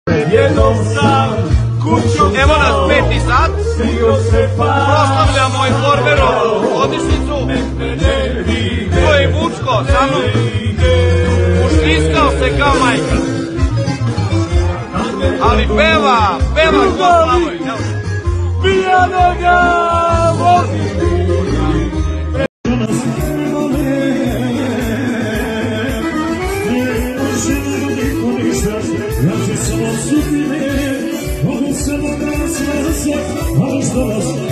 Jednom sam kućom. Evo nas 5. sat. Proslavljamo i Forverovu godišnjicu. To je Vučko sa mnom. Ušliskao se kao majka. Ali peva ko Slavović. Pijanoga vozi. Ja ću samo sudbine, mogu samo da nas razlog, ali što vas